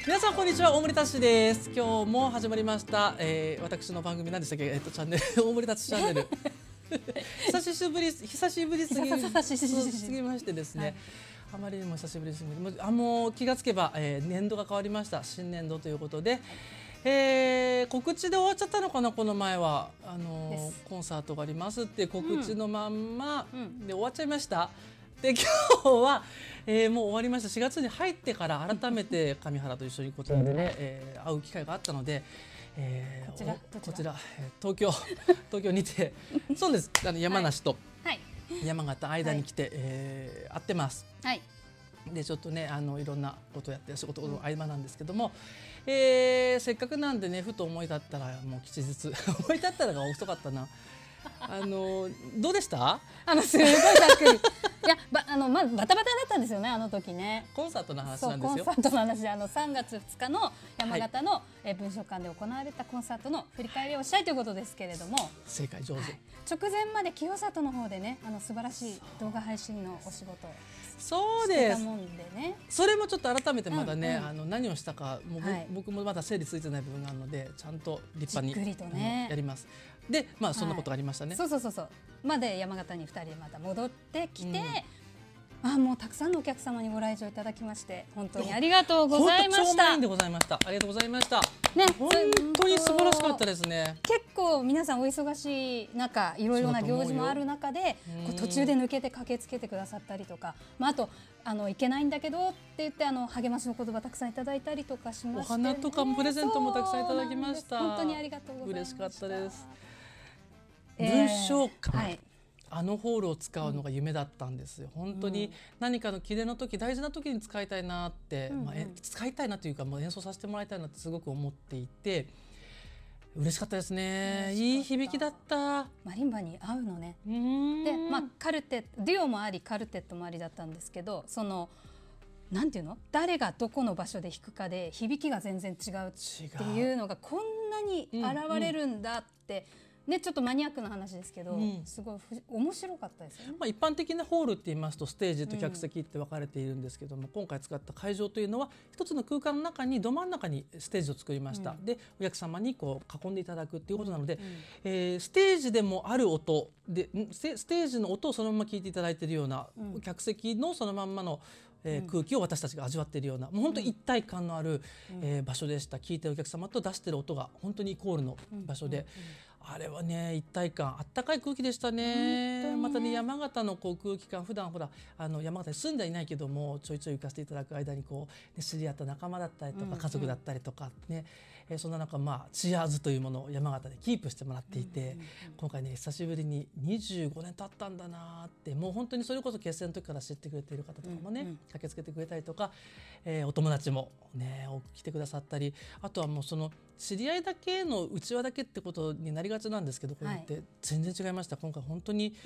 皆さんこんにちは、大森達志です。今日も始まりました、私の番組なんでしたっけ、チャンネル大森達志チャンネル久しぶりすぎましてですね、はい、あまりにも久しぶりすぎてもう気がつけば、年度が変わりました。新年度ということで、告知で終わっちゃったのかな。この前はコンサートがありますって告知のまんま、で終わっちゃいました。で今日は、もう終わりました。4月に入ってから改めて上原と一緒にこちらでね、会う機会があったので、こちら東京にてそうです、山梨と山形間に来て、会ってます。はい、でちょっとねいろんなことをやって仕事の合間なんですけども、せっかくなんでね、ふと思い立ったらもう吉日思い立ったらが遅かったな。どうでした？ すごいざっくり。いや、バタバタだったんですよね、あの時ね。 コンサートの話なんですよ。 コンサートの話、3月2日の山形の文書館で行われたコンサートの振り返りをしたいということですけれども。 正解、上手。 直前まで清里の方でね、素晴らしい動画配信のお仕事をそうです。 してたもんでね。 それもちょっと改めてまだね、何をしたか僕もまだ整理ついてない部分があるので、ちゃんと立派にやります。で、そんなことがありましたね。 そう。まで山形に2人でまた戻ってきて、もうたくさんのお客様にご来場いただきまして本当にありがとうございました。 超満員でございました。ありがとうございました。ね、本当に素晴らしかったですね。 結構皆さんお忙しい中、いろいろな行事もある中で、途中で抜けて駆けつけてくださったりとか、あと行けないんだけどって言って励ましの言葉たくさんいただいたりとかしまして、 お花とかもプレゼントもたくさんいただきました。 本当にありがとうございました。 嬉しかったです。文章館、ホールを使うのが夢だったんですよ。本当に何かの記念の時、大事な時に使いたいなって、使いたいなというか、もう演奏させてもらいたいなってすごく思っていて、嬉しかったですね。いい響きだった。 マリンバに合うのね。で、カルテット、デュオもありカルテットもありだったんですけど、なんていうの、誰がどこの場所で弾くかで響きが全然違うっていうのがこんなに現れるんだってね、ちょっとマニアックな話ですけど、すごい面白かったですよね。 一般的なホールって言いますとステージと客席って分かれているんですけども、今回使った会場というのは一つの空間の中にど真ん中にステージを作りました。でお客様にこう囲んでいただくっていうことなので、ステージでもある音でステージの音をそのまま聞いていただいているような、客席のそのまんまの空気を私たちが味わっているような、もう本当一体感のある場所でした。聞いてるお客様と出してる音が本当にイコールの場所で、あれはね、一体感、あったかい空気でしたね。またね、山形の空気感、普段ほら山形に住んでいないけどもちょいちょい行かせていただく間に知り合った仲間だったりとか家族だったりとかね、そんな中チアーズというものを山形でキープしてもらっていて、今回ね久しぶりに25年経ったんだなって、もう本当にそれこそ結成の時から知ってくれている方とかもね、駆けつけてくれたりとか、お友達もね来てくださったり、あとはもうその知り合いだけの内輪だけってことになりがちなんですけど、これって全然違いました。今回本当に、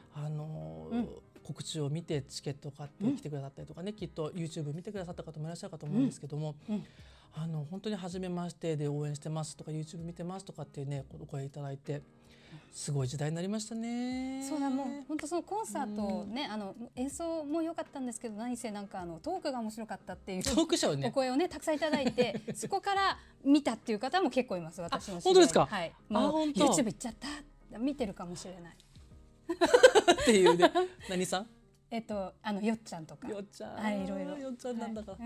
告知を見てチケットを買って来てくださったりとかね、きっと YouTube 見てくださった方もいらっしゃるかと思うんですけども、本当に初めましてで応援してますとか YouTube 見てますとかってねお声いただいて、すごい時代になりましたね。 そうだ、もう本当そのコンサートね、演奏も良かったんですけど、何せトークが面白かったっていうトークショーね、 お声をねたくさんいただいてそこから見たっていう方も結構います。私の知り合い。 本当ですか？ はい。もう YouTube 行っちゃった、見てるかもしれないっていうね。何さん？ よっちゃんとか。 よっちゃん。 いろいろ。 よっちゃんなんだか。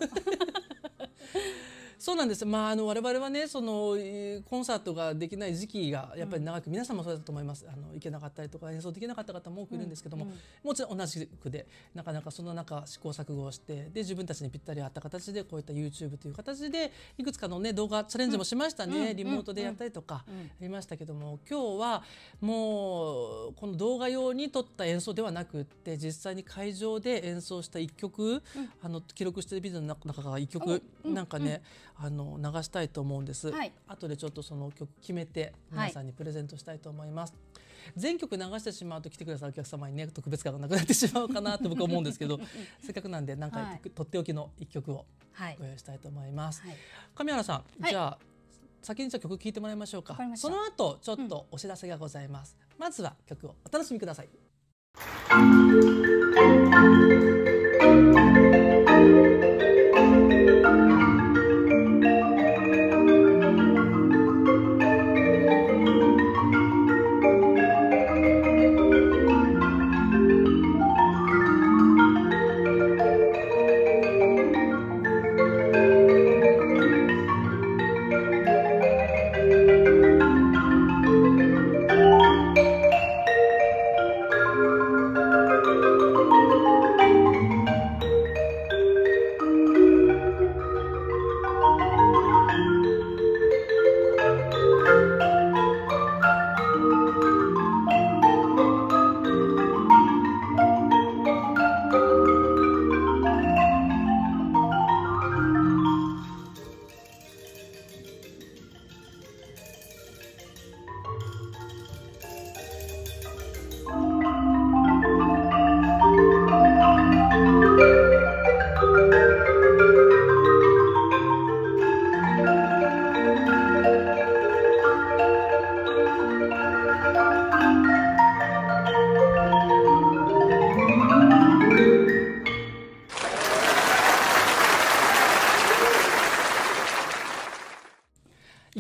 そうなんです。我々はね、そのコンサートができない時期がやっぱり長く、皆さんもそうだと思います。行けなかったりとか演奏できなかった方も多くいるんですけども、もちろん同じくでなかなかその中試行錯誤をして、で自分たちにぴったり合った形でこういった YouTube という形でいくつかのね動画チャレンジもしましたね。リモートでやったりとかやりましたけども、今日はもうこの動画用に撮った演奏ではなくって、実際に会場で演奏した1曲、記録しているビデオの中から1曲なんかね流したいと思うんです。後でちょっとその曲決めて皆さんにプレゼントしたいと思います。全曲流してしまうと来てくださるお客様にね特別感がなくなってしまうかなと僕は思うんですけどせっかくなんでなんかとっておきの一曲をご用意したいと思います。上原さん、じゃあ先に曲聴いてもらいましょうか。その後ちょっとお知らせがございます。まずは曲をお楽しみください。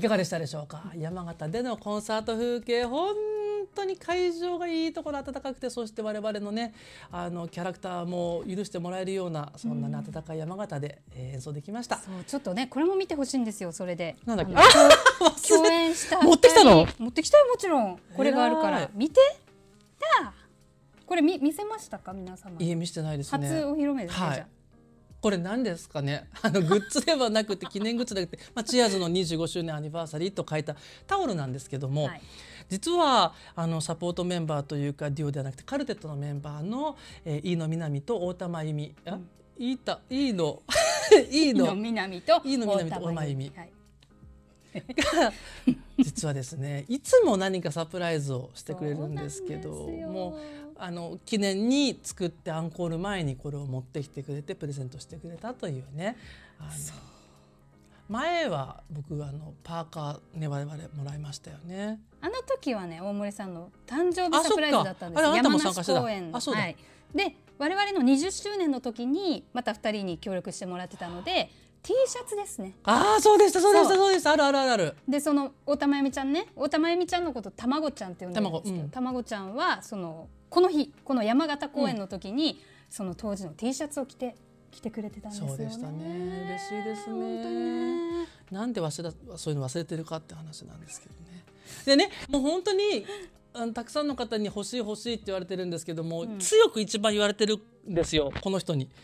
かがでしたでしょうか。山形でのコンサート風景、本当に会場がいいところ暖かくて、そして我々のねキャラクターも許してもらえるような、そんな、ね、暖かい山形で、演奏できました。 そうちょっとねこれも見てほしいんですよ。それでなんだっけ、 共演した持ってきたの？ 持ってきたよ、もちろん。これがあるから見て。これ見せましたか皆様？ いえ、見せてないですね。 初お披露目ですね、 はい、 じゃあこれ何ですかね。グッズではなくて記念グッズではなくて、チアーズの25周年アニバーサリーと書いたタオルなんですけども、はい、実はサポートメンバーというかデュオではなくてカルテットのメンバーの飯野みなみと太田真由美、飯野みなみと太田真由美が実はですね、いつも何かサプライズをしてくれるんですけども、記念に作ってアンコール前にこれを持ってきてくれてプレゼントしてくれたというね。前は僕パーカーね、我々もらいましたよね。 あの時はね、大森さんの誕生日サプライズだったんですよ。山梨公演の。はい、で我々の20周年の時にまた2人に協力してもらってたので、T シャツですね。 ああ、そうでしたそうでしたそうでした。あるあるある。 でその太田真由美ちゃんね、太田真由美ちゃんのことたまごちゃんって呼んでるんですけど、たまごちゃんはこの日、この山形公演の時に、その当時の T シャツを着てくれてたんですよね。 そうでしたね。嬉しいですね。なんでそういうの忘れてるかって話なんですけどね。でね、もう本当にたくさんの方に欲しい欲しいって言われてるんですけども、強く一番言われてるんですよ、この人に。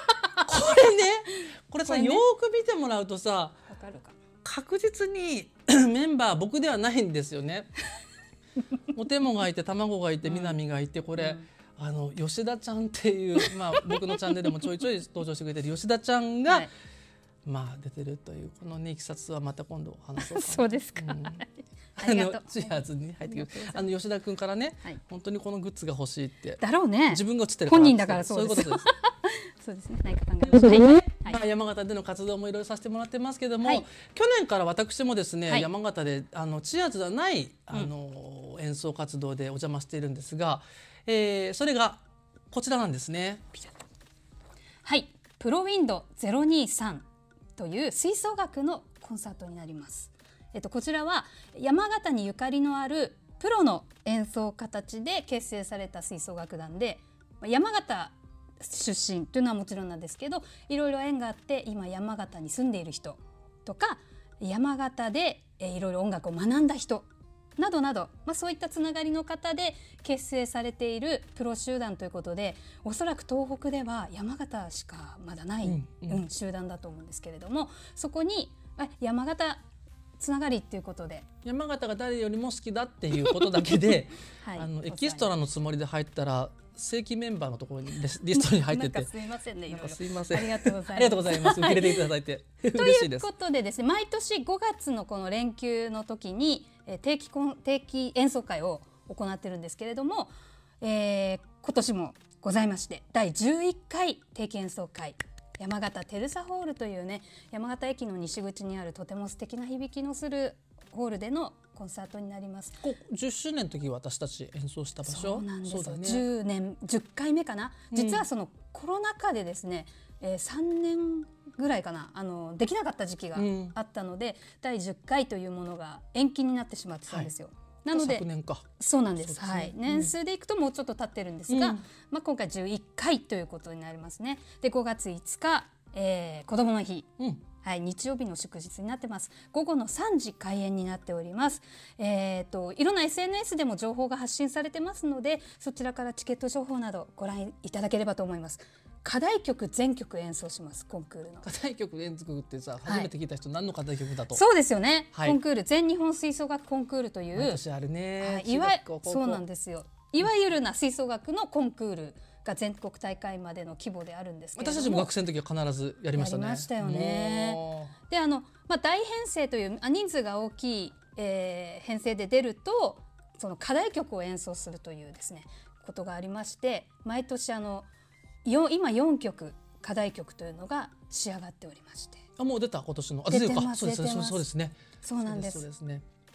これさ、よく見てもらうとさ、確実にメンバー僕ではないんですよね。お手もがいて、卵がいて、南がいて、これ、吉田ちゃんっていう、僕のチャンネルでもちょいちょい登場してくれてる吉田ちゃんが、出てるというこのね、いきさつはまた今度話そうかな。 そうですか。 チアーズに入ってくる吉田君からね、本当にこのグッズが欲しいってだろうね。 自分が映ってるから、 本人だからそういうことです。そうですね。何か考えました。 山形での活動もいろいろさせてもらってますけども、去年から私もですね、山形でチアーズではない演奏活動でお邪魔しているんですが、それがこちらなんですね。 はい、プロウィンド023という吹奏楽のコンサートになります。こちらは山形にゆかりのあるプロの演奏家たちで結成された吹奏楽団で、山形出身というのはもちろんなんですけど、いろいろ縁があって今山形に住んでいる人とか、山形でいろいろ音楽を学んだ人などなど、そういったつながりの方で結成されているプロ集団ということで、おそらく東北では山形しかまだない、集団だと思うんですけれども、そこに山形つながりっていうことで、 山形が誰よりも好きだっていうことだけで、エキストラのつもりで入ったら正規メンバーのところにリストに入ってて、 すいませんね、 すいません、 ありがとうございます。 ありがとうございます。受け入れていただいてということでですね、毎年5月のこの連休の時に定期演奏会を行ってるんですけれども、今年もございまして、第11回定期演奏会、山形テルサホールというね、山形駅の西口にあるとても素敵な響きのするホールでのコンサートになります。 10周年の時私たち演奏した場所。 そうなんですよ。10回目かな。実はそのコロナ禍でですね、3年ぐらいかな、できなかった時期があったので、第10回というものが延期になってしまってたんですよ。なので昨年か。 そうなんです。はい。年数でいくともうちょっと経ってるんですが、今回11回ということになりますね。で、5月5日、子どもの日。はい、日曜日の祝日になってます。午後の3時開演になっております。いろんな SNS でも情報が発信されてますので、そちらからチケット情報などご覧いただければと思います。課題曲全曲演奏します。コンクールの課題曲演奏ってさ、初めて聞いた人、何の課題曲だと。 そうですよね、コンクール、全日本吹奏楽コンクールという、 私あるね、 そうなんですよ。いわゆるな吹奏楽のコンクールが全国大会までの規模であるんですけれども、 私たちも学生の時は必ずやりましたね。 やりましたよね。で大編成という人数が大きい、編成で出ると、その課題曲を演奏するというですねことがありまして、毎年今4曲課題曲というのが仕上がっておりまして、 もう出た今年の出てます。 そうですね。 そうなんです。 そうですね。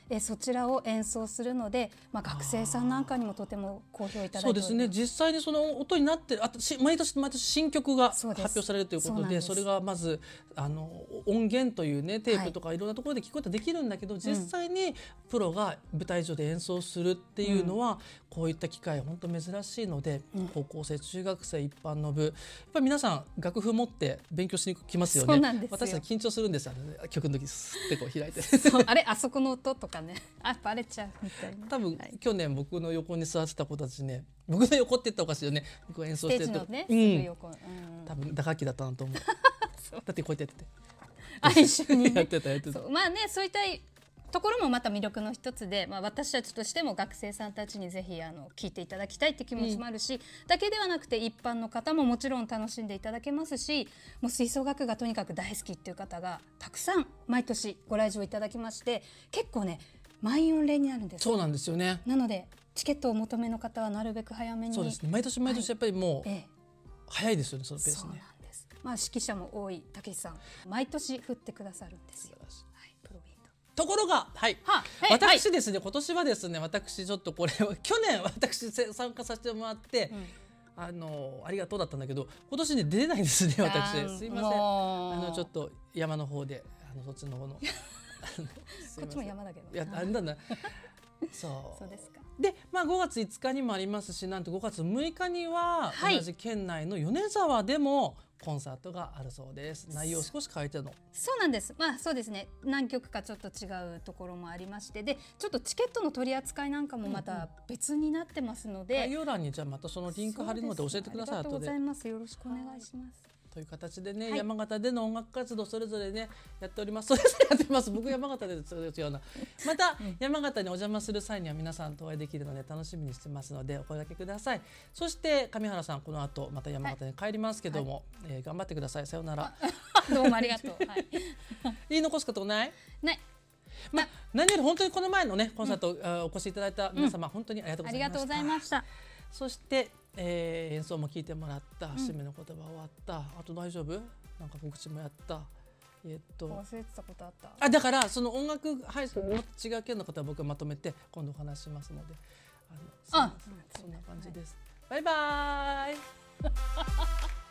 そちらを演奏するので、学生さんなんかにもとても好評いただいております。 そうですね、実際にその音になって毎年新曲が発表されるということで、それがまず音源というねテープとかいろんなところで聞くことができるんだけど、実際にプロが舞台上で演奏するっていうのは、こういった機会本当珍しいので、高校生中学生一般の部やっぱり皆さん楽譜持って勉強しに来ますよね。私たち緊張するんですよ、曲の時スッてこう開いてあそこの音とかね、バレちゃうみたいな。 多分、去年僕の横に座ってた子たちね、僕の横って言ったらおかしいよね、僕が演奏してるとステージのね、すぐ横、 多分打楽器だったなと思うだってこうやってやってて一緒に、ね、 やってたそういったところもまた魅力の一つで、私たちとしても学生さんたちにぜひ聴いていただきたいって気持ちもあるし、だけではなくて一般の方ももちろん楽しんでいただけますし、もう吹奏楽がとにかく大好きっていう方がたくさん毎年ご来場いただきまして、結構ね満員御礼になるんです。 そうなんですよね。 なのでチケットをお求めの方はなるべく早めに。 そうですね、毎年毎年やっぱりもう、早いですよね、そのペースね。 そうなんです。指揮者も多いたけしさん、毎年振ってくださるんですよ。 ところが、私ですね、今年はですね、私ちょっとこれは去年私参加させてもらって、ありがとうだったんだけど、今年ね出れないんですね、私。すいません。ちょっと山の方でそっちの方のこっちも山だけど。 いや、あれなんだ。 そうですか。 で、5月5日にもありますし、なんと5月6日には同じ県内の米沢でもコンサートがあるそうです。内容を少し変えての。 そうなんです。そうですね。何曲かちょっと違うところもありまして、でちょっとチケットの取り扱いなんかもまた別になってますので、 概要欄にじゃあまたそのリンク貼るので教えてください。 ありがとうございます。よろしくお願いします。 という形でね、山形での音楽活動それぞれねやっております。それぞれやってます。僕山形で違うな。また山形にお邪魔する際には皆さんとお会いできるので楽しみにしてますのでお声掛けください。そして上原さん、この後また山形に帰りますけども、頑張ってください。さようなら。 どうもありがとう。 言い残すことない？ ない。 何より本当にこの前のねコンサートお越しいただいた皆様、本当にありがとうございました。 ありがとうございました。 そして、演奏も聞いてもらった、締めの言葉終わった、あと大丈夫？なんか告知もやった。 忘れてたことあった。 だからその音楽配信の違う県の方は僕がまとめて今度お話しますので、そんな感じです。バイバーイ。